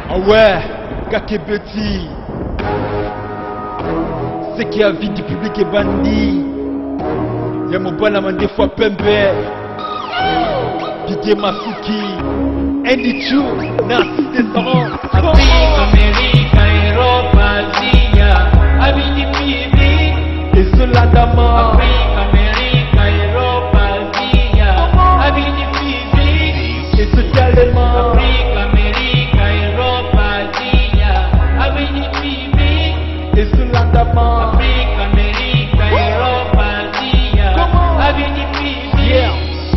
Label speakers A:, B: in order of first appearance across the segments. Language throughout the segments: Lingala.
A: Ah ouais, Kakebeti. C'est qui a vie du public est bandit. Y'a mon bon des fois Pembe. Didier Masuki. Andy Chou, Narcisse Desarons.
B: Afrique, Amérique, Europe, Asie, avis du public.
A: Et Solandama.
B: Afrique, Amérique, Europe, Asie, avis du public.
A: Et ce tellement.
B: Afrique, Amérique, Europe, Asie, avis du public.
A: Et Solandama.
B: Afrique, Amérique, Europe, Asie, avis du public.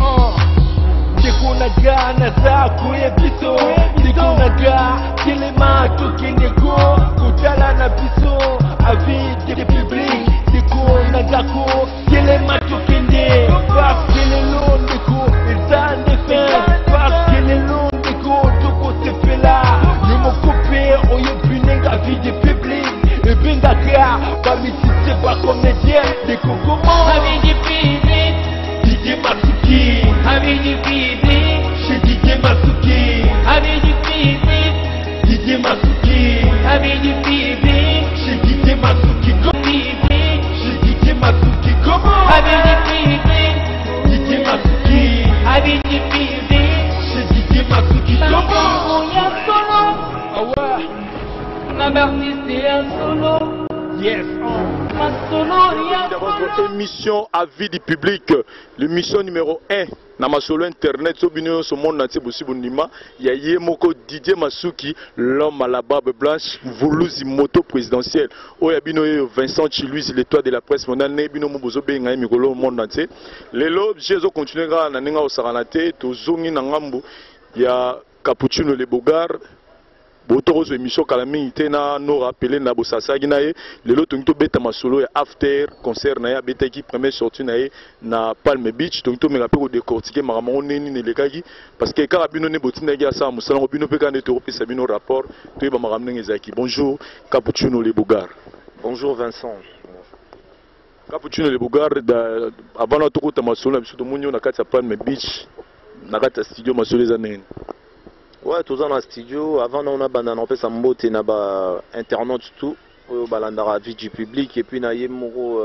A: Naga nazaku ya biso Diko naga kilema tokeneko Kutala na biso Avis de public Diko nagako kilema tokende Parce que les longs deko Ils ont des fins Parce que les longs deko Toko se fait là Nous m'ont coupé Oye puneng avis de public Et bingaka Bami si c'est pas comédien Deko comment
B: Avis du public.
A: Didier Masuki
B: Avis du public.
A: Chez Didier Masuki
B: Avis du public.
A: Didier Masuki
B: Avis du public.
A: Chez Didier Masuki
B: Public.
A: Chez Didier Masuki comment
B: Avis du public.
A: Didier Masuki
B: Avis du public.
A: Chez Didier Masuki comment
B: On y a solo.
A: Ah ouais
B: On a artiste un solo.
A: Yes
B: Ma solo, y a
C: Dans
B: solo.
C: votre émission Avis du public, l'émission numéro 1 dans ma solo internet, sur le monde entier, il y a Yemoko Didier Masuki, l'homme à la barbe blanche, Voulouzi moto présidentielle. Oh, il y a Vincent Chiluiz, l'étoile de la presse mondiale, Nebino Mobozo Benga Mikolo au monde entier. Les lobes, j'ai continué à Naninga au Saranate, Tozongi Nangambu, il y a Capuchino Le Bogar. Botoro émission kalami itena no rappelé na bosasagi na ye lelo tonto beta masolo ya after concert na ya beta ki première sortie na ye na Palm Beach tonto me rappelé ko décortiquer makambo neni ne lekaki parce que karabino ne botina ya sa musala ko bino pe ka ne to pesa bino rapport to ba makambo ngezaki. Bonjour Capuchino Le Bogar.
D: Bonjour Vincent.
C: Capuchino Le Bogar avant na to ko ta masolo biso to munyo na kati ya Palm Beach na kati ya studio masolo za neni.
D: Ouais, tout dans le studio. Avant, on a bandé en fait ça mbote na ba internaute tout. On balandara vie du public et puis na yemoro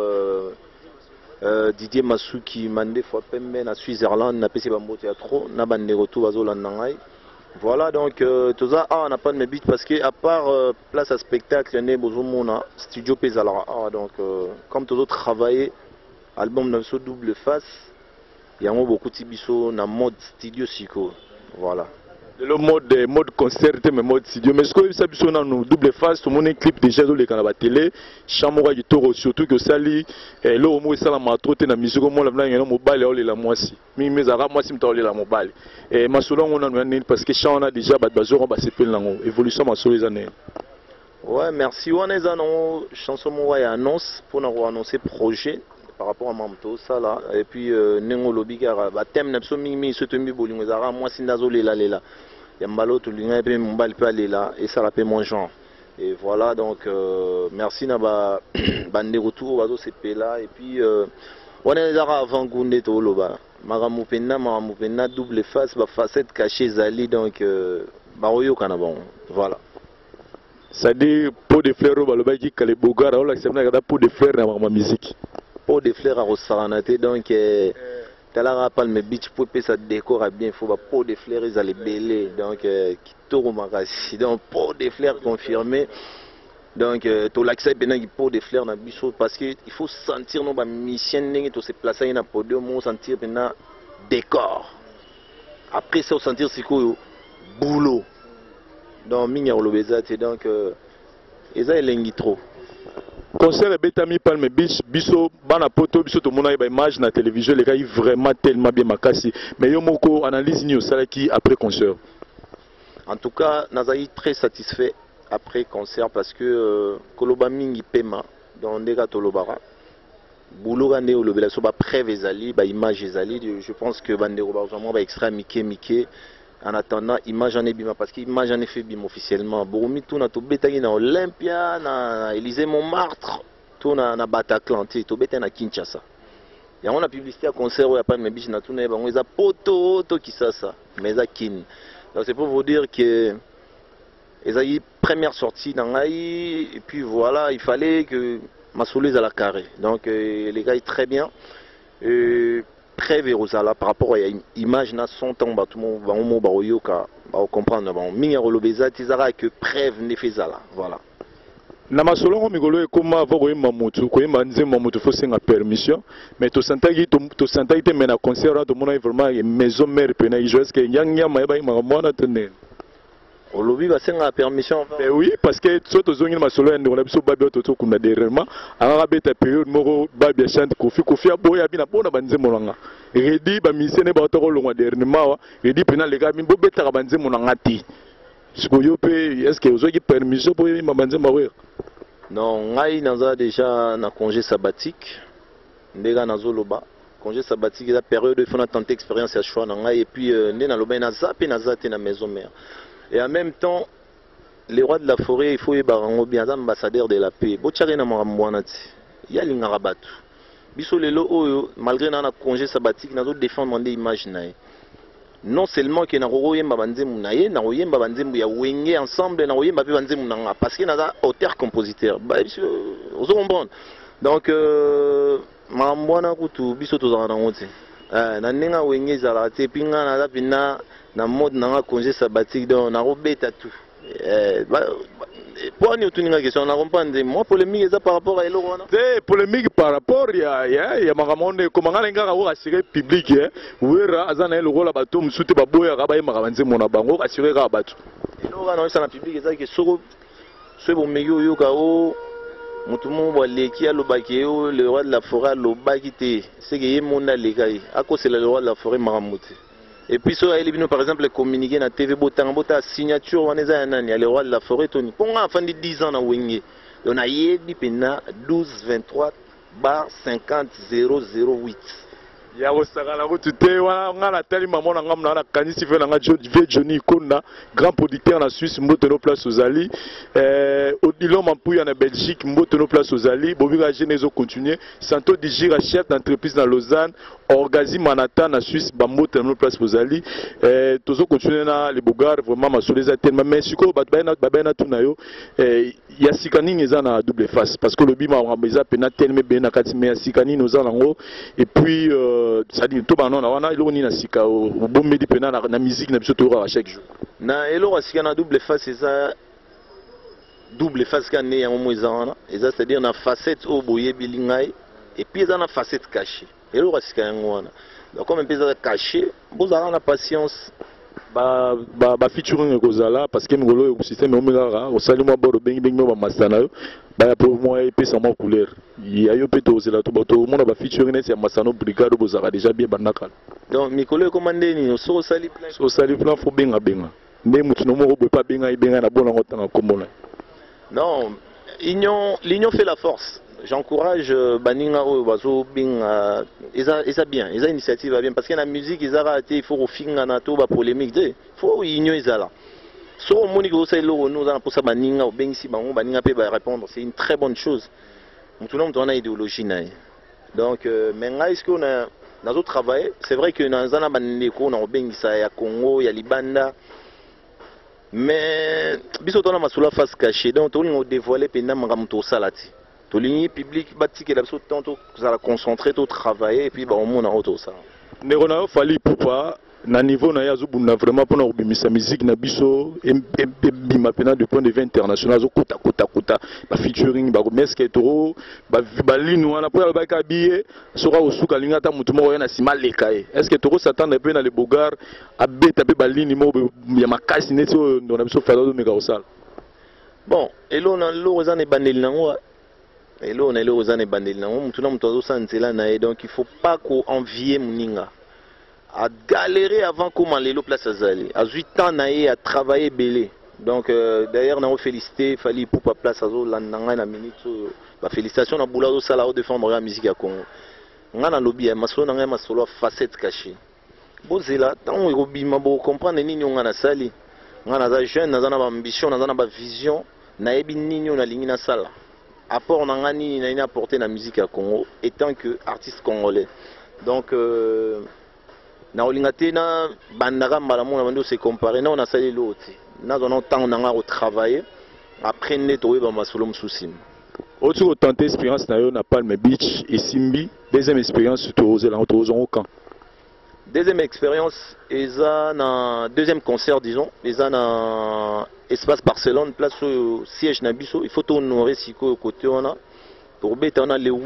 D: Didier Masuki mandé fois pembe na Switzerland na pesi ba mbote ya trop na bande retour bazolandangai. Voilà donc tout ça on n'a pas de mes beats parce que à part place à spectacle né bozomona studio pesalara donc comme tous autres travailler album na so double face. Il y a beaucoup de tibiso na mode studio psycho. Voilà.
C: Le mode concert mais mode studio mais ce que ça biso na nous double face tout mon clip déjà dans les canaux télé chamora qui toro surtout que sali le mo sala matrote na musique mo la na mobile ole la moisi mi mes ara moisi mtole la mobile et masolo on a nous parce que on a déjà bazoro ba sepel nango évolution masolo les années.
D: Ouais, merci on est en chanson mo ya annonce pour nous annoncer projet par rapport à Mamto ça là et puis nengo lobigara ba thème na so mi se temi bolingo zara moi sinazole la lela Yambalo tout l'un et mon bal peut aller là et ça rappelle mon genre et voilà donc merci naba bande retour bazo CP là et puis on est déjà avant Goundé to loba maramupena double face ba facette cachée zali donc baroyo kanabon voilà
C: ça dit pot de fleurs baloba qui kale bogara on l'accepte na pot de fleurs na ma musique
D: pot de fleurs à Rosaranate donc Talara Palm Beach pour que ça décore bien, il faut pas pot de fleurs ils allaient bêler donc qui tourne marassi donc pot de fleurs confirmé donc tu l'acceptes bien pot de fleurs na biso parce que il faut sentir nos mission n'engé to se placer na podium on sentir bien décor après ça sentir c'est quoi boulot donc minya olobezate donc eza elengi trop.
C: Concert Betami Palm Beach, biso bana poto biso to mona ba image na télévision les gars vraiment tellement bien makasi mais yo moko analyse ni osala ki après concert.
D: En tout cas, nazai très satisfait après concert parce que koloba mingi pema dans ndeka tolobara. Boulot gane olobela so ba preuve ezali ba image ezali je pense que bandero ba vraiment ba extra Mickey en attendant image en ebima parce que image en effet bim officiellement Boromi tout na to betaki na Olympia na Élysée Montmartre tout na Bataclan to beta na Kinshasa ya on a publicité à concert ya pas me biche na tout na bango eza poto to kisasa mais za kin donc c'est pour vous dire que Et ça y est, première sortie dans l'Aïe, et puis voilà, il fallait que ma soleil à la carré. Donc les gars, très bien. Prêt vers Rosala par rapport à l'image, na son temps, tout le monde va comprendre. Bon, Mingaro Lobeza, Tizara, que preuve ne fait ça. Voilà.
C: Na masolongo migolo ekoma avo mamutu koyemba nze mamutu faut senga permission mais to santaki te mena concert to mona vraiment maison mère pena ijoes que nyanya mayeba imamwana tene
D: Olobi va senga permission.
C: Ben oui parce que soto zongi masolo ndo na biso babio to kuna derrière anga beta période moko babia chante kofi aboya bina bona banze monanga redi ba misene ba to longwa dernièrement redi pena les gars mimbo beta ka banze monanga ti sikoyo pe est-ce que ozoki permission pour yima banze mawe.
D: Non, ngai naza déjà na congé sabbatique. Ndega nazoloba. Congé sabbatique, la période où il faut tenter expérience à choix ngai et puis né na loba na zape na zate na maison mère. Et en même temps, les rois de la forêt, il faut y barango bien ambassadeur de la paix. Bochare na maramwana ti. Ya lingara batu. Biso lelo oyo malgré na congé sabbatique nazo défendre mon image nae. Non seulement que na royemba banzemu na ye na royemba banzemu ya wenge ensemble na royemba pe banzemu na parce que na auteur compositeur ba biso ozo comprendre donc mambwana kutu biso tozana na ngote na nenga wenge zala te pinga na pina na mode na congé sabbatique donc na robeta tout pour nous tenir la question, on a compris. Moi, polémique, c'est par rapport à Elorona.
C: C'est polémique par rapport à Magamonde, comment on a assuré public, où est Azana Elorola Batum, Souté Baboya, Rabaye Magamanze Monabango, assuré Rabat.
D: Elorana, c'est un public, c'est que ce bon meilleur Yokao, Moutoumou, Waleki, Alobakeo, le roi de la forêt, Lobakite, c'est que Yemona Legaï, à cause c'est le roi de la forêt Maramouté. Et puis, par exemple, communiquer dans la TV, Bota signature, on est le roi de la forêt, Tony. Pour moi, fin de 10 ans, on a eu 12 23 bar 50 008.
C: Il y a aussi la route, on a la télé, maman, on a la canisse, Johnny Kona, grand producteur en Suisse, Mbotono Place aux Ali. Odilon Mampouille en Belgique, Mbotono Place aux Ali. Bobira Genezo continue. Santo Digira, chef d'entreprise dans Lausanne. Orgazi Manhattan en Suisse, Mbotono Place aux Ali. Tozo continue na les Bogards, vraiment, ma souleza tellement. Mais si quoi, Babena Tunayo, il y a Sikani Neza na double face. Parce que le bima, on a besoin de tellement bien à Katimé, Sikani nous en haut. Et puis, ça dit tout banon on a iloni na sika au bon midi pena na musique na biso à chaque jour
D: na elo sika na double face c'est ça double face quand né en moizana et ça c'est à dire na facette au boye bilingai et puis ça na facette cachée elo sika ngwana donc comme un peu ça caché vous avez la patience
C: ba featuring kozala parce que ngolo au système omega au salut moi bord bengi ba masana ba pour moi et puis ça moi couleur il y a eu peut-être c'est là tout le monde ba featuring c'est masano brigade bozara déjà bien banakal
D: donc mikolo commandé ni so sali
C: plan faut benga mais mutu no mo pas benga na bona ngotanga komona
D: non l'union fait la force. J'encourage Baninga ou Bazo Bing, ils bien, ils ont initiative bien parce que la musique ils raté, il faut refinir na to ba polémique, il faut ignorer ça là. So monique au c'est nous on pour ça Baninga ou Bing si Baninga peut répondre, c'est une très bonne chose. Tout le monde on a idéologie na. Donc maintenant est-ce qu'on a dans autre travail, c'est vrai que dans un bandeko on a Bing ça ya Congo, ya Libanda. Mais biso tona masula face cachée donc on a dévoilé pena makamto salati. Tout le public bâti que l'absolu tantôt vous allez concentrer tout travailler et puis bah au monde en auto ça.
C: Nerona fali poupa na niveau na yazu buna vraiment pour nous bimisa musique na biso et bima pena de point de vue international zo kota ba featuring ba meske toro ba lino na pour ba kabiye sora osuka lingata mutu mo na sima lekae est-ce que toro s'attendre pe na le bogar a beta pe ba lini mo ya makasi neto na biso fala do mega osal.
D: Bon et là on a l'orezane bandel nango. Et là on est là aux années bandel nango mutuna mutu azo santela na donc il faut pas ko envier muninga. A galérer avant comment les place azali à 8 ans naé à travailler belé donc d'ailleurs on félicité fali pour pas place azo landanga na minute ba félicitations na boulado sala au défendre la musique à Congo ngana lobby masolo nga masolo facette cachée bozela tant robima bo comprendre nini ngana sali ngana za jeune na ba ambition na ba vision na ebi nini na lingi na sala apport na ngani na ina apporter na musique à Congo étant que artiste congolais donc na olingate na bandaka mbala mona bando se comparer na on a sali l'autre na zona temps nanga au travailler après neto ba masolo msusim.
C: Autre tenter expérience na Palm Beach et Simbi, deuxième expérience surtout au camp.
D: Deuxième expérience, eza na deuxième concert disons, eza na espace Barcelone, place au siège na biso, il faut honorer siko côté on a pour beta on a le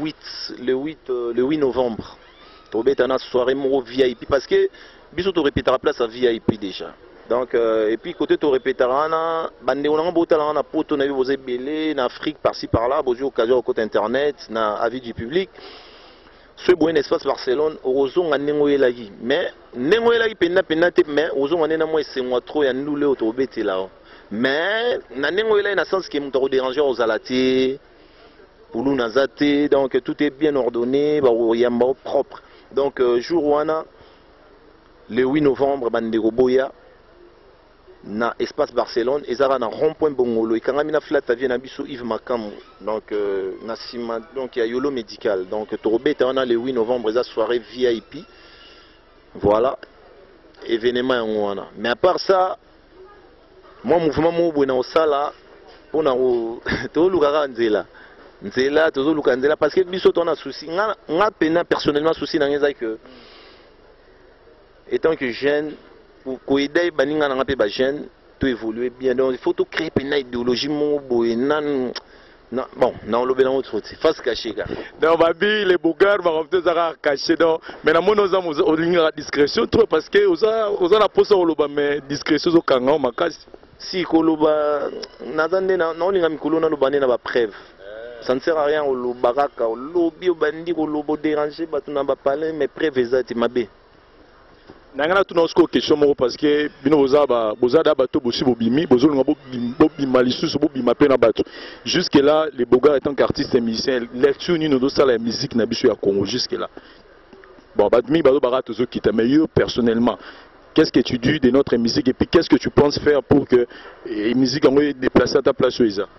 D: 8 novembre. Pour beta on a soirée mo VIP parce que biso to répétera place à VIP déjà. Donc et puis côté to répétera na bande on a botala na poto na vos belé na Afrique par-ci par-là, bozi occasion au côté internet na avis du public. Ce bon espace Barcelone ozon nga nengo elagi mais nengo elagi pena te mais ozon nga nena mo esengwa trop ya ndule auto betela mais na nengo elagi na sens que muto déranger aux alati pour nous nazate donc tout est bien ordonné ba yamba propre donc jour wana le 8 novembre bandeko boya na espace Barcelone ezara na rond-point Bongolo ikangami na flat avie na biso Yves Makambo donc na sima donc il y a Yolo médical donc torobeta on a le 8 novembre eza soirée VIP voilà événement yango wana mais à part ça moi mouvement mo bwana osala pona to lukaka nzela tozo luka nzela parce que biso to na souci nga pena personnellement souci na ngeza que étant que jeune pour aider baninga na ngape ba jeune to évoluer bien donc il faut tout créer une idéologie mo boye nan bon non le belan autre face caché gars
C: donc babi les bougars va remonter ça caché donc mais na mono za au ligne discrétion trop parce que oza la posa au loba mais discrétion zo kanga makasi
D: si koloba nazande na olinga mikolo na loba na ba preuve ça ne sert à rien au lobaraka au lobby au bandi au lobo déranger ba tuna ba parler mais preuve ezati mabe.
C: Nangana tout notre question parce que bino bozada bato bosi bobimi bozolunga bobima lisusu bobima pe na bato jusque là les bogards étant qu'artistes et musiciens lecture ni no sala la musique na biso ya Congo jusque là bon badmi bazo barato zo kita mais yo personnellement qu'est-ce que tu dis de notre musique et puis qu'est-ce que tu penses faire pour que la musique en déplacer à ta place où isa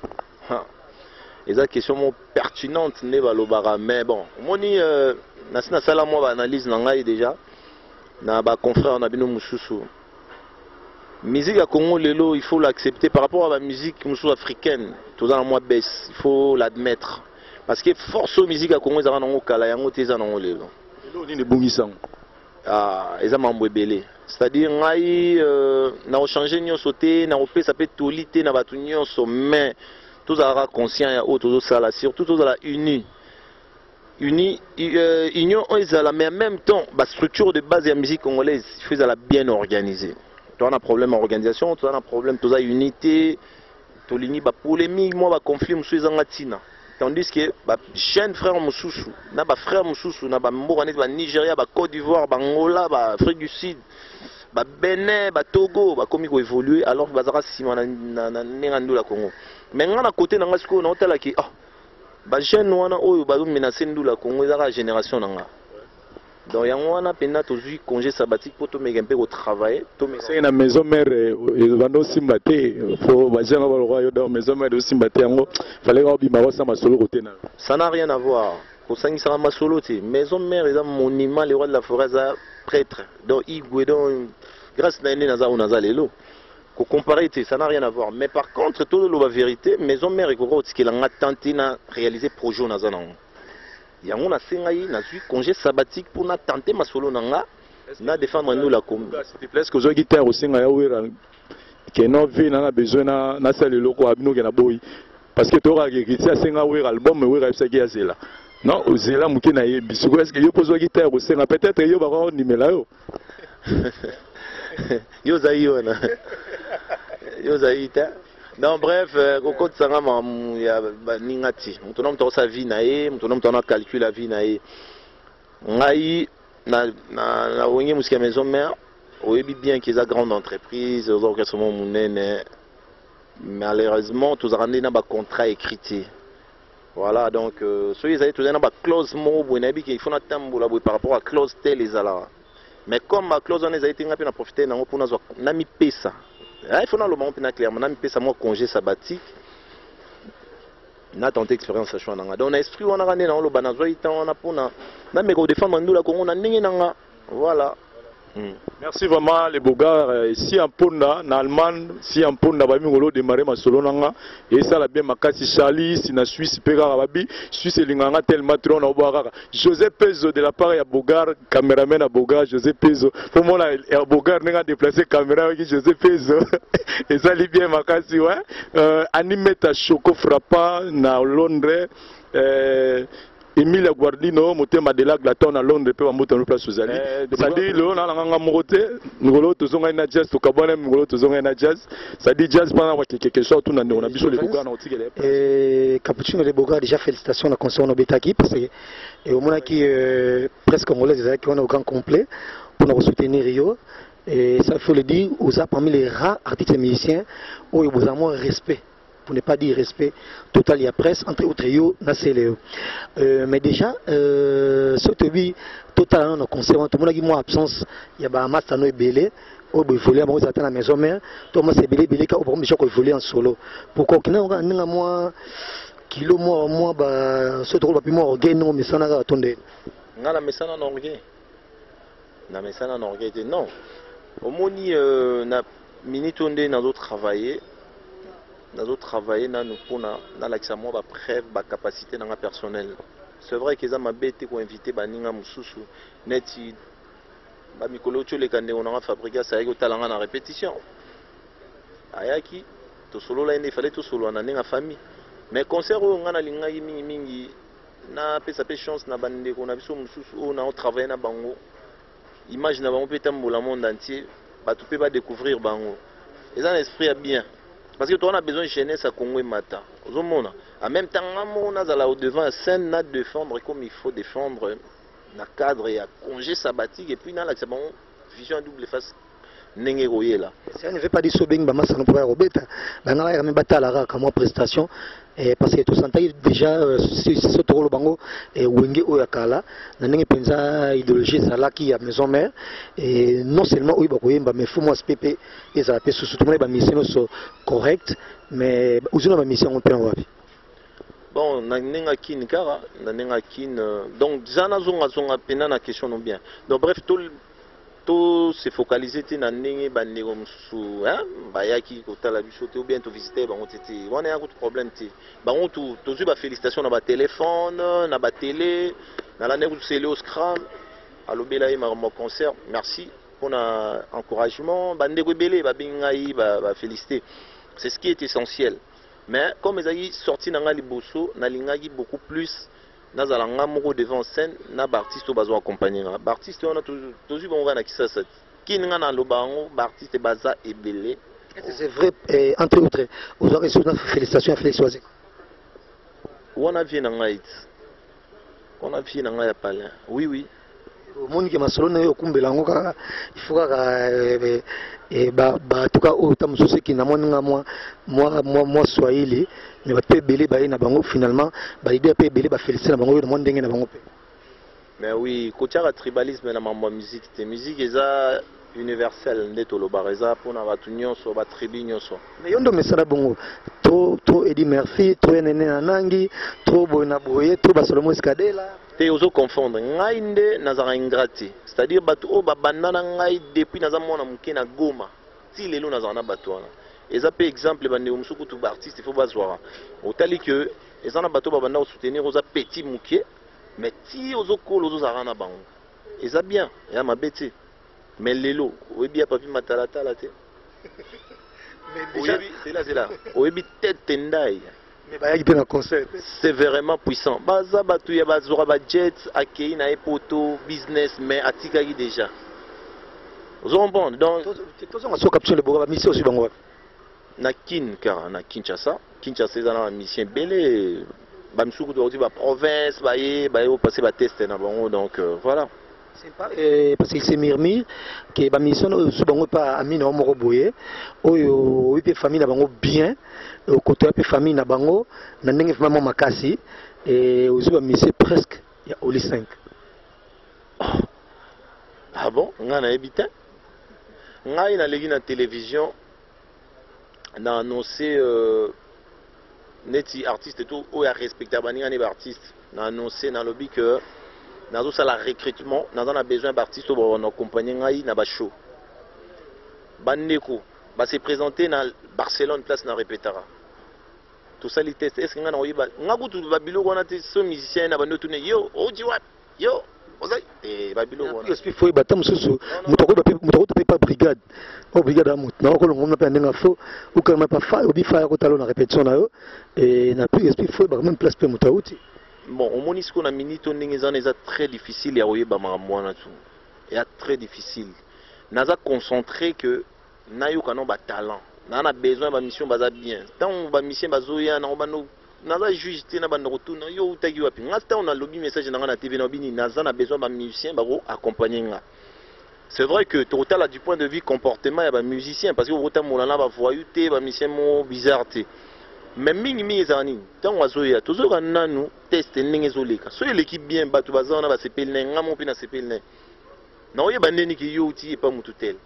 D: eza question pertinente ne balobara mais bon moni na sala moi analyse na ngai déjà na ba confrère na bino mususu musique à Congo lelo il faut l'accepter par rapport à la musique mususu africaine tout dans moi baisse il faut l'admettre parce que force musique à Congo ezana ngo kala yango teza na ngo lelo
C: ni bongisang
D: eza mambo ebele c'est-à-dire ngai na changer nyonso te na opesa pe tolite na batu nyonso mais tous à conscient ya auto zo sala surtout tous à la union mais en même temps la structure de base de la musique congolaise il faut la bien organisée. Tu as un problème d'organisation, tu as un problème de unité, tu as une polémique, moi conflit tandis que jeune frère Moussoussou, na ba frère Moussoussou, na ba Mourané, ba Nigeria, ba Côte d'Ivoire, ba Angola, ba Afrique du Sud, ba Bénin, ba Togo, ba comme ils évoluer alors bazara sima na la Congo. Mais à côté na ngasko na hôtel qui ba jeune wana oyo bazo menacer ndula Congo ezaka génération nanga donc yango wana pena tozui congé sabbatique pour to meka mpe ko travailler to
C: meka na maison mère bando simbate faut ba jeune ba roi yo dans maison mère simbate yango fallait ko bima ko sa masolo côté na
D: ça n'a rien à voir ko sangi sera masolo te maison mère eza monument le roi de la forêt za prêtre donc igwe donc grâce na ene naza onaza lelo comparer ça n'a rien à voir mais par contre tout la vérité maison mère et ko tikela nga tenter na réaliser projet na zana yango na sengai na suis congé sabbatique pour na tenter ma solo nanga na défendre nous la com
C: s'il te plaît que zo guitare au senga ya wera que no vi na besoin na sale loko abino ke na boy parce que to ra guitare senga wera album wera ça qui azela non ozela muke na ye bisuko est-ce que yo pozo guitare au senga peut-être yo ba ko nimela yo
D: yo zaïona yo zaïta non bref koko tsanga ya ningati mutona mutona sa vie na ye mutona mutona calcul la vie na ye ngai na wenge musika maison mère oyebi bien qu'ils a grande entreprise aux orchestres munene malheureusement tous ramené na ba contrat écrit voilà donc ceux ils avaient tous na ba clause mo bonabi qu'il faut na tambola par rapport à clause telle les ala mais comme ma clause on les a été na profiter na pour na mi pesa il faut na le moment clairement na mi pesa moi congé sabbatique na tenté expérience à choix nanga donc na esprit on a ramené na lo banazoi temps on a pour na me ko défendre nous la Congo na ndenge nanga voilà
C: Merci vraiment les bogards. Si en Pona, en Allemagne, si en Pona, bah mingolo démarrer ma solo nanga. Et ça la bien makasi Charlie, si na Suisse pega rababi, Suisse linganga tellement trop na obara. José Pezo de la part ya bogar, caméraman à bogar, José Pezo. Pour moi là, bogar n'a déplacé caméra avec José Pezo. Et ça li bien makasi ouais. Animé ta choco frappa na Londres. Emile Guardino, motema de la glaton à Londres, peut monter en place aux alliés. Ça dit, le on a la moté, nous tozonga na jazz, to kabone, nous tozonga na jazz. Ça dit jazz pendant quelque chose, tout on a biso les bogards na tigre.
E: Et Capuchino les bogards déjà félicitations à concert au Betaki parce que au moment qui presque congolais qui ont au grand complet pour nous soutenir Rio. Et ça il faut le dire, aux parmi les rares artistes et musiciens où ils ont un respect. Pour ne pas dire respect total, il y a presse entre autres yo na CLE. Mais déjà ce tobi total dans concert tout le monde qui moi absence il y a ba masano ebele au voler à moi à la maison mère tout moi c'est belé ka au premier choc voler en solo pourquoi que na nga moi kilo moi ba ce trop pas moi orgueil non mais ça na attendez
D: nga la mesana na orgueil na mesana na orgueil non au moni na minute onde na d'autres travailler nous travaillons pour l'accès à preuve de capacité dans personnel. C'est vrai qu'ils ont m'embêté pour inviter Baninga Moussoussou. Neti Mikolo les candés on a fabriqué ça avec talent en répétition. Ayaki, tout solo là il fallait tout solo en année en famille. Mais concert on a linga mingi na pesa pe chance na bande qu'on a biso Moussoussou on a travaillé na bango. Imagine na bango peut-être le monde entier, ba tout peut pas découvrir bango. Ils ont un esprit bien. Parce que toi on a besoin de jeunesse à Congo et Mata. En même temps, on a au devant la scène à défendre comme il faut défendre le cadre et à congé sabbatique et puis dans la vision à double face.
E: Ça ne veut pas dire que Sobeng Bama ça ne peut pas Robeta. On a même battu à la comme prestation parce que tout ça déjà ce tour le bango et Wenge Oyakala, on a une idéologie ça qui a maison mère et non seulement oui bakoyemba mais faut moi SPP et ça peut surtout tout le monde mission correct mais aussi la mission on peut en voir.
D: Bon, nanenga kin kara, nanenga kin donc zana zonga pena na question non bien. Donc bref tout se focaliser na ndenge bandeko mususu bayaki kotala biso te ou bien to visiter bango tete wana ya ko problème te bango to ba félicitations na ba téléphone na ba télé na la ndeko sele au scrum alobela yi ma concert merci pour na encouragement bandeko belé ba bingai ba féliciter c'est ce qui est essentiel mais comme ils ont sorti na ngali bosso na lingaki beaucoup plus nazalanga moko devant scène na artiste bazo accompagner na artiste on a toujours bon na kisasa kininga na lobango artiste baza ebele
E: c'est vrai entre autres vous aurez reçu une félicitation à Félix Oise
D: on a vu na ngai ya palin oui
E: au monde qui m'a solo na okumbela ngo kaka il faut kaka tuka autant souci qui na moninga moi Swahili mais ba pe belé ba na bango finalement ba idée pe belé ba féliciter na bango na monde ndenge na bango pe
D: mais oui côté tribalisme na mambo musique te musique eza universel ndeto lo bareza pona batu nyonso ba tribu nyonso
E: mais yondo mesala bongo trop Eddie Murphy trop nene na nangi trop boina boye trop ba Solomon Skadela
D: te ozo confondre ngai nde nazara ingrate c'est-à-dire batu o babanda na ngai depuis naza mona muke na Goma ti lelo nazara na batu wana eza pe exemple bande musuku tu ba artiste il faut bazwara otali que eza na batu babanda o soutenir oza petit muke mais ti ozo kolo ozo zara na bango eza bien ya mabeti mais lelo oyebi ya papi matalatala te oyebi c'est là oyebi tête tendai
E: mais bayaki pe na concert
D: c'est vraiment puissant baza batu ya bazora ba jet akei na epoto business mais atikaki déjà ozo bon donc
E: tozo ngaso capture le boga ba mission aussi bango
D: na Kinshasa eza na mission belé ba misuku doit ba province baye au passer ba test na bango donc voilà
E: c'est pas parce qu'il s'est murmure que ba mission sous bango pas amina moko boye oyo pe famille na bango bien au côté pe famille na bango na ndenge vraiment makasi et aussi ba mission presque il y a oli 5
D: ah bon ngana ebita ngai na legi na télévision na annoncé neti artiste et tout ou ya respectable ni ba artiste na annoncé na lobby que nazo sala recrutement nazo na besoin d'artistes pour nous accompagner ngai na ba show bandeko ba se présenter na Barcelone place na répétera tout ça les tests est-ce que ngana oyiba ngabutu babilo wana te so musicien na bando tourner yo oji wat yo ozai babilo wana
E: esprit foi batam susu mutoko to pas brigade o brigade amut na ko ngomna pe ndenga fo ou quand pas fa obi fa ko talo na répétition na yo et na plus esprit foi ba même place pe mutauti.
D: Bon, au Monisco, on a minute, on est très difficile à oyer bamaramouana tout. Et très difficile. Naza concentré que nayo kanon ba talent. Nana besoin ba mission baza bien. Tant ba mission bazoya na obano naza juge na ba retour na yo utagi wapi. Ngasta on a lobby message na TV na bini naza na besoin ba musicien ba accompagner nga. C'est vrai que total du point de vue comportement ya ba musicien parce que au temps molana ba voyouté ba musicien mo bizarre té. Mais mingi ezani tant wazoya toujours nanu test ndenge ezoleka so l'équipe bien batu bazana ba sepel na ngamo pe na sepel na na oyeba ndeni ki yo uti pas mutu tel.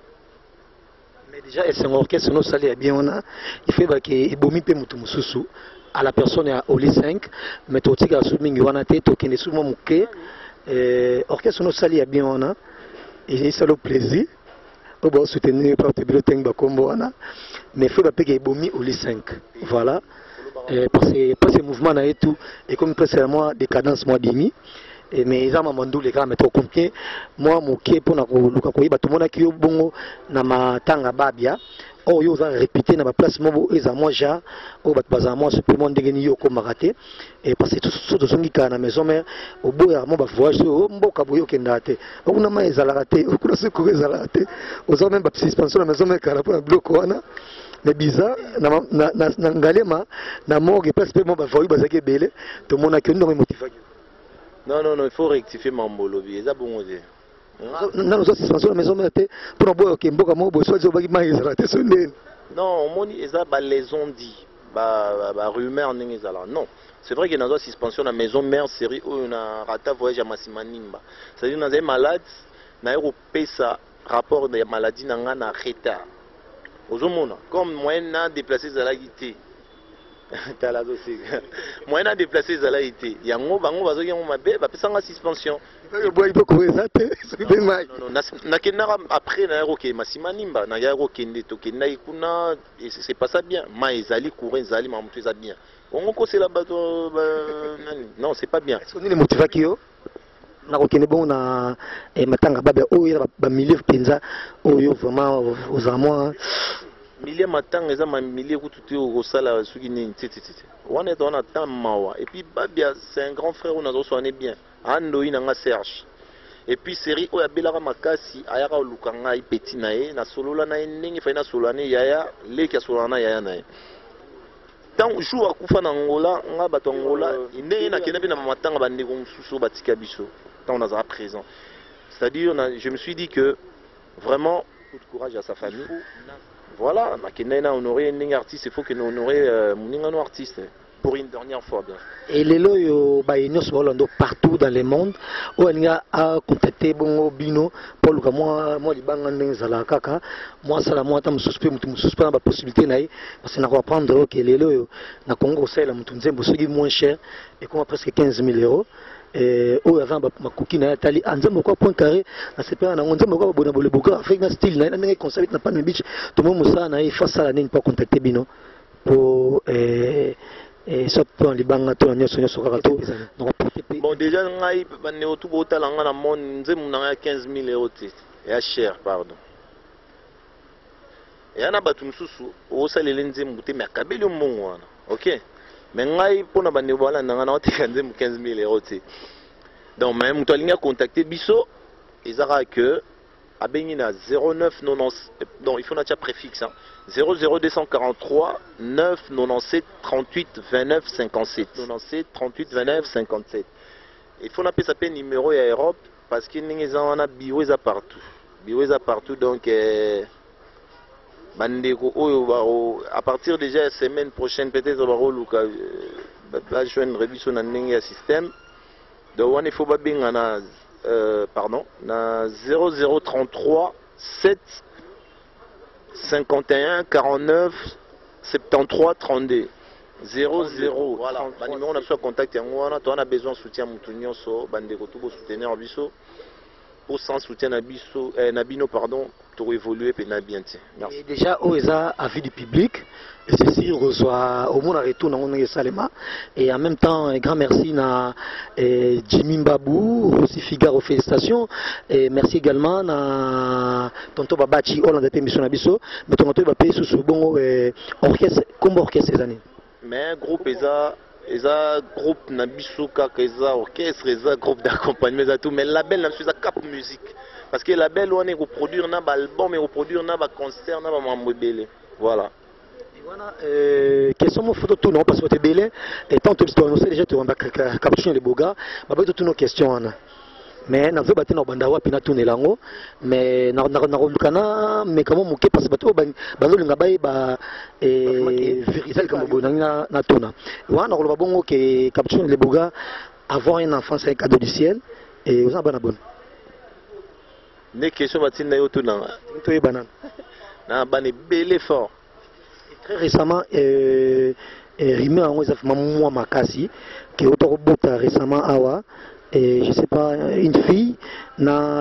E: Mais déjà c'est un orchestre no sali bien on a il fait ba ke ebomi pe mutu mususu à la personne à Oli 5 mais totika su mingi wana te tokende su mo muke orchestre no sali bien on a et c'est le plaisir on va soutenir par te bibliothèque ba kombo wana mais faut pas payer bomi au 5 voilà parce que mouvement na et tout et comme précédemment des cadences moi demi et mais ils ont mandou les gars mais trop combien moi moké pour na ko luka ko yiba tout monde qui bongo na matanga babia oh yo va répéter na ba place mo eza moi ja o bat baza moi supplément ndengeni yo ko maraté et parce que tout de songi kana maison mère au boya mo ba voyage o mboka boyo kendate okuna ma ezala raté okuna se ko ezala raté ozo même ba suspension na maison mère kana pour bloc wana mais bizarre na ngalema na morgue parce que mo ba voyou bazaki belé tout monde a que nous motivé.
D: Non, il faut rectifier Mambolo. C'est bon.
E: Non, nous suspension la maison mère pour boire que mboka mo bo soit zobaki ma ezala te
D: non, moni eza ba les ont dit ba rumeur ndenge ezala. Non, c'est vrai que dans la suspension la maison mère série où on a raté voyage à Massimanimba. C'est-à-dire dans un malade na europésa rapport de maladie na nga na retard. Ozomona comme moyen na déplacer zalagité. Moyen à déplacer zalaïté. Yango bango bazo yango mabe ba pesanga suspension. Non, après na yaro ke Massimanimba na yaro kende to kenda ikuna c'est pas ça bien. Ma ezali courir zali ma mutu za bien. On ko c'est la bato non, c'est pas bien.
E: Est-ce qu'on est motivé qui yo? Na ko kende bon na matanga baba o ya ba milieu penza o yo vraiment aux amours.
D: Milieu matang eza ma milieu kututi au sala suki ni titi. On est dans un temps mawa et puis babia c'est un grand frère on a soigné bien. Ando ina nga Serge. Et puis série o ya belaka makasi ayaka lukanga petit nae na solola na ndenge fa na solane yaya leki solana yaya nae. Tant jour akufa na Angola nga bato Angola inde na kena na matanga bandeko mususu batika biso. Tant on a présent. C'est-à-dire je me suis dit que vraiment coup de courage à sa famille. Voilà, on aurait un artiste, il faut que nous honorions un artiste pour une dernière fois. Bien.
E: Et les lois partout dans le monde, on a contacté Bongo Bino pour le moi les banques à kaka, moi ça la moi tam suspect la possibilité parce qu'on va prendre que les lois na Congo c'est la mutunze bosogi moins cher et comme presque 15 000 euros. Oh avant ma coquine na tali anzambo kwa point carré na sepera na nzambo kwa bona bole boka avec un style na ndenge concept na pas de beach tout le monde ça na face à la ligne pas contacter bino pour soit pour les banques to na sonyo sokaka to
D: bon déjà ngai bane otu botala nga na mon nzemu na 15 000 euros te ya cher pardon et ana batu mususu o salele nzemu te mais kabeli mbongo wana OK. Mais ngai pona bande voilà na na otika nzemu 15 000 euros te. Donc même mutu alinga contacter biso ezara que abengi na 0990 donc il faut na tia préfixe hein. 00243 997 38 29 57 97 38 29 57. Il faut na pesa pe numéro ya Europe parce que ningi za wana biweza partout donc bandeko oyo à partir déjà la semaine prochaine peut-être baro luka ba joindre revision na ndenge système donc on il faut ba benga na pardon na 0033 7 51 49 73 32 00. Voilà. Le numéro on a besoin de contact. On a besoin de soutien. Moutounioso, bandeko tout soutenir Abisso. Pour sans soutien Nabino, pardon, pour évoluer et bien. Merci.
E: Et déjà, OESA a vu du public. Et ceci reçoit au moins un retour dans mon Salema. Et en même temps, un grand merci à Jimmy Mbabou, aussi Figaro, félicitations. Et merci également à Tonto Babachi, Hollande de Mission Abisso. Mais Tonto Babachi, sous bon orchestre, comme orchestre ces années.
D: Mais groupe eza groupe na biso kaka eza orchestre eza groupe d'accompagnement eza tout mais label na biso eza Cap Musique parce que label on est reproduire na ba album et reproduire na ba concert na ba mambo ebele voilà.
E: Voilà, question mon photo tout non parce que tu es belé et tant que tu as déjà tu as capturé les bogas bah toutes nos questions mais na zo baté na banda wapi na tourner lango mais na lukana mais comment moké parce que bato bazo linga bay ba vérifier comme bon na tona wa na ko bongo que capturer les bogas avoir un enfant c'est un cadeau du ciel et aux abana bonne
D: les questions batina yo tona
E: to e banane
D: na bane belé fort.
E: Très récemment, Rimé a fait moi Makasi, qui est autorobota récemment Awa, et je sais pas, une fille, na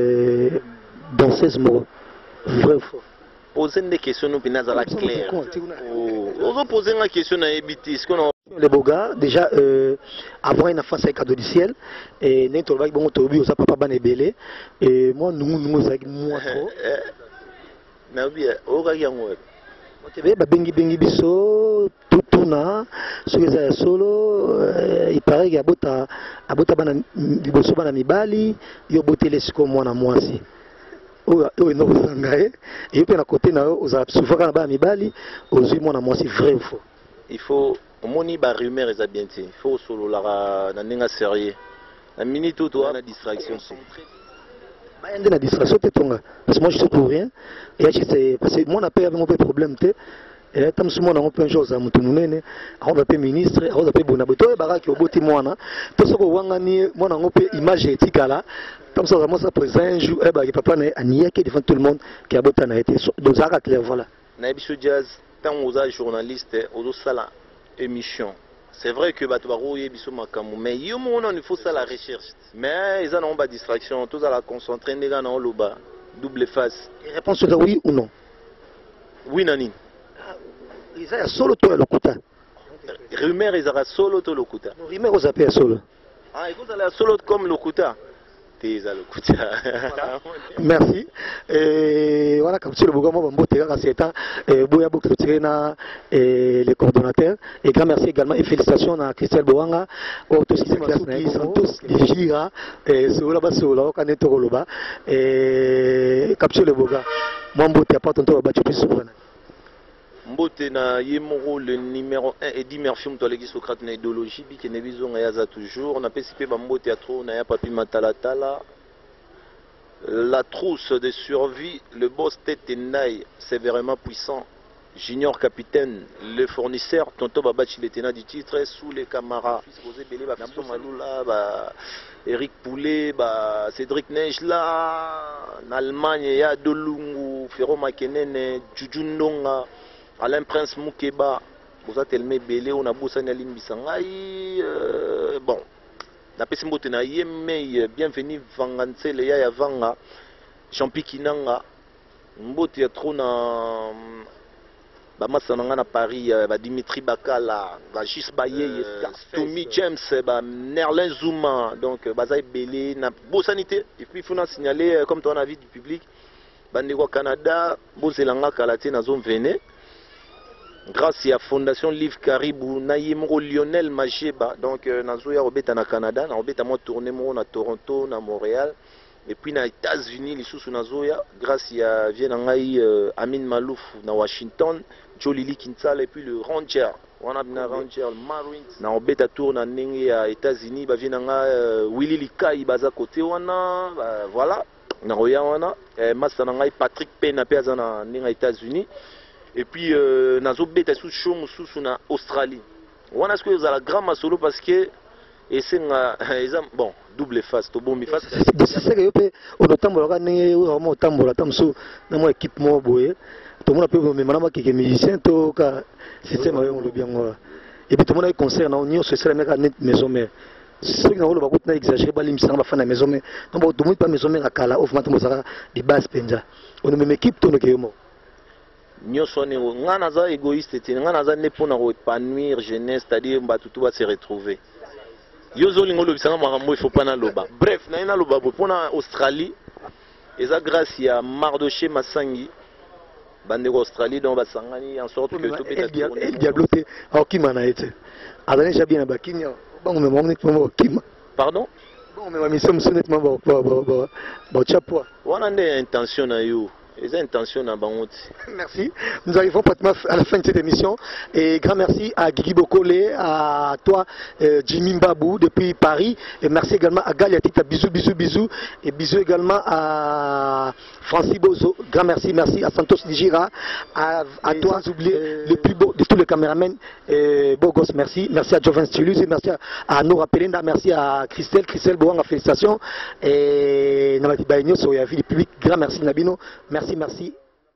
E: danseuse mort. Vrai ou faux?
D: Poser des questions, nous venons à la claire. On va poser une question à Ebiti.
E: Les beaux gars, déjà, avoir une enfance avec cadeau du ciel, et n'est pas bon, Tobi, ou ça papa ban belé, et moi, nous, avec moi trop.
D: Nabi, au regard,
E: bengi biso tutuna soki eza solo il paraît que abota bana liboso bana mibali yo botele siko mwana mwasi oyo enokozanga ye eyo mpe na kote na yo ozala souvent kaka na bana mibali ozwi mwana mwasi vrai ou faux.
D: Il faut omoni ba rumeur eza bien te il faut osololaka na ndenge sérieux na minute oyo toza na distraction
E: il y a une distraction, parce que moi je suis pour rien. Et parce que moi on a pas un problème. Et là, tant que moi on a un jour, on a un ministre, on a un bonaboto, et baraki au boti moi na. Tout ce que wangani, moi on a une image éthique là. Comme ça, moi ça présent un jour, et bah papa na ania qui devant tout le monde qui a boté na été. Donc ça clair voilà.
D: Na biso jazz, tant aux journalistes, aux sala émission. C'est vrai que Batouaro est biso makamu, mais il faut ça la recherche. Mais ils ont pas distraction, tous à la concentrer, les gars dans le bas, double face.
E: Et réponse est oui ou non?
D: Oui nani.
E: Ils ont solo toi le kuta.
D: Rumeur ils ont solo toi le kuta.
E: Rumeur aux appels solo.
D: Ah écoute la solo comme le kuta.
E: Merci. Et voilà, comme si le gouvernement va monter à cet temps, Bouya Boukoutirena et les coordonnateurs. Et grand merci également et félicitations à Christelle Boanga, tous qui sont tous les gira, et sur la base, sur la Okaneto Roloba, et capture le Boga. Moi, Mbote, pas ton tour, battu plus souvent.
D: Mbote na yemoro le numéro 1 et 10 merci mtolegi Socrate na idéologie bi kene bizo ngayaza toujours on a participé ba mbote ya trop na ya papi matalatala la trousse de survie le boss tête Ndai c'est vraiment puissant junior capitaine le fournisseur tonto babachi le tenant du titre sous les camarades posé belé ba Fisto Malula ba Eric Poulet ba Cédric Neige là en Allemagne ya Dolungu Ferro Makenene Juju Ndonga Alain Prince Moukeba, vous êtes tellement belé, on a bossé na Limbisangai. Bon, la personne qui na yemé, bienvenue Vangance le ya Vanga, Champi Kinanga, mbote ya trop na ba masananga na Paris, ba Dimitri Bakala, ba Gis Baye, Tommy James, ba Nerlin Zouma, donc bazay belé na bossanité. Et puis il faut signaler comme ton avis du public, bandeko Canada, bozelanga kalaté na zone Véné. Grâce à la Fondation Livre Caribou, Naïmro Lionel Mageba, donc Nazoya Robeta na Canada, na Robeta moi tourné na Toronto, na Montréal, et puis na États-Unis, les sous Nazoya, grâce à Vienangaï Amin Malouf na Washington, Joe Lili Kinsala et puis le Ranger, on a bien Ranger, le Marines, na Robeta tour na Nengue à États-Unis, ba Vienanga Willy Likai baza côté wana, voilà, na Roya wana, Masanangaï Patrick Pena peza na Nengue États-Unis. Et puis, nazo beta sous chom sous na Australie. On a ce que vous avez la grande solo parce que et c'est bon double face, to bon mi face.
E: C'est ça que on tambola ka ne vraiment tambola tamso na mo équipe mo boye. tout le monde peut me demander qui est musicien, tout le système on le bien. Et puis tout le monde a concert, on y c'est la même maison mère. Ceux qui ont le exagéré, ils sont pas fan de maison mère. Donc tout le monde pas maison mère à Kala, au final des bases penja. On a même équipe tout le monde.
D: Nyonso nero nga naza égoïste te nga naza ne pona ko épanouir jeunesse, c'est-à-dire batutu va se retrouver. Yozo lingo lobisanga makambo il faut pas na loba. Bref, na loba pona Australie. Eza grâce ya Mardoché Masangi bande Australie donc basangani en sorte que tout peut être
E: el diabloté au kimana été. Adane jabi na bakinya. Bon mais mon nettement kim.
D: Pardon?
E: Bon mais ma mission nettement bon chapeau.
D: Wana nde intention na yo. Les intentions à Bangout.
E: Merci. Nous arrivons pratiquement à la fin de cette émission. Et grand merci à Guigui Bokole, à toi, Jimmy Mbabou, depuis Paris. Et merci également à Galiatita. Bisous, bisous, bisous. Et bisous également à Francis Bozo. Grand merci. Merci à Santos Nigira. À toi, sans oublier le plus beau de tous les caméramans. Beau gosse, merci. Merci à Jovan Stylus. Et merci à Nora Pelenda. Merci à Christelle. Christelle Boanga, félicitations. Et Namati Baïnio, sur la vie du public. Grand merci, Nabino. Merci, merci.